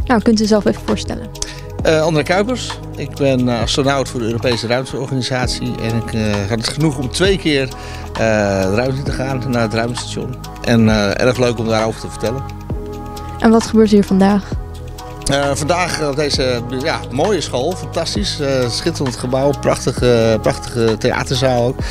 Nou, kunt u zelf even voorstellen? André Kuipers. Ik ben astronaut voor de Europese Ruimteorganisatie. En ik had het genoeg om 2 keer de ruimte in te gaan naar het ruimtestation. En erg leuk om daarover te vertellen. En wat gebeurt hier vandaag? Vandaag op deze mooie school, fantastisch, schitterend gebouw, prachtige theaterzaal ook.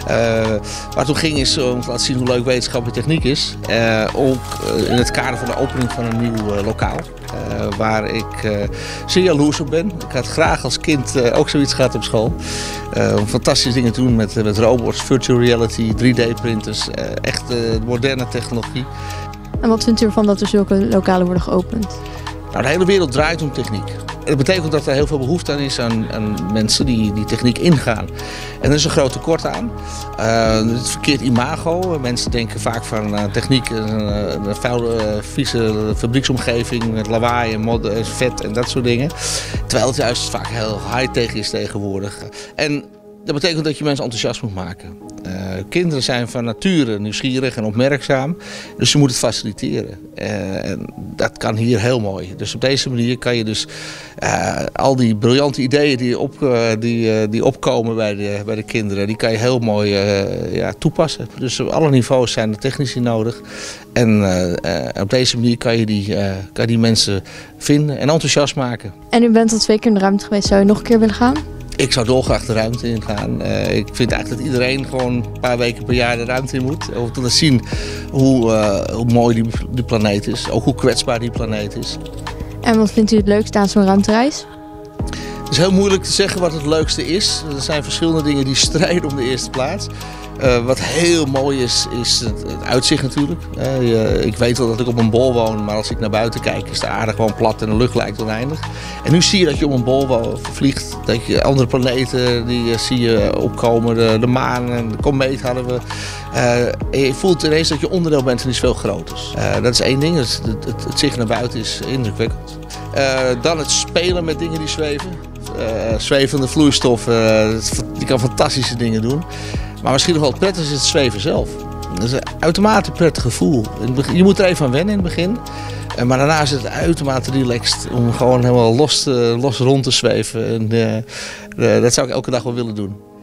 Waar het om ging is om te laten zien hoe leuk wetenschap en techniek is. Ook in het kader van de opening van een nieuw lokaal. Waar ik zeer jaloers op ben. Ik had graag als kind ook zoiets gehad op school. Om fantastische dingen te doen met robots, virtual reality, 3D-printers, echt moderne technologie. En wat vindt u ervan dat er zulke lokalen worden geopend? Nou, de hele wereld draait om techniek. Dat betekent dat er heel veel behoefte aan is aan mensen die techniek ingaan. En er is een groot tekort aan. Het verkeerd imago. Mensen denken vaak van techniek een vuile, vieze fabrieksomgeving met lawaai en modder, vet en dat soort dingen. Terwijl het juist vaak heel high-tech is tegenwoordig. En dat betekent dat je mensen enthousiast moet maken. Kinderen zijn van nature nieuwsgierig en opmerkzaam, dus je moet het faciliteren. En dat kan hier heel mooi. Dus op deze manier kan je dus al die briljante ideeën die opkomen bij de kinderen, die kan je heel mooi toepassen. Dus op alle niveaus zijn er technici nodig. En op deze manier kan je die mensen vinden en enthousiast maken. En u bent al 2 keer in de ruimte geweest. Zou je nog een keer willen gaan? Ik zou dolgraag de ruimte in gaan. Ik vind eigenlijk dat iedereen gewoon een paar weken per jaar de ruimte in moet. Om te laten zien hoe mooi die planeet is. Ook hoe kwetsbaar die planeet is. En wat vindt u het leukste aan zo'n ruimtereis? Het is heel moeilijk te zeggen wat het leukste is. Er zijn verschillende dingen die strijden om de eerste plaats. Wat heel mooi is het uitzicht natuurlijk. Ik weet wel dat ik op een bol woon, maar als ik naar buiten kijk is de aarde gewoon plat en de lucht lijkt oneindig. En nu zie je dat je op een bol vliegt, dat je andere planeten die zie je opkomen, de maan en de komeet hadden we. En je voelt ineens dat je onderdeel bent van iets veel groters. Dat is één ding, het zicht naar buiten is indrukwekkend. Dan het spelen met dingen die zweven. Zwevende vloeistoffen, die kan fantastische dingen doen. Maar misschien nog wel het prettigste is het zweven zelf. Dat is een uitermate prettig gevoel. Je moet er even aan wennen in het begin. Maar daarna is het uitermate relaxed om gewoon helemaal los rond te zweven. En, dat zou ik elke dag wel willen doen.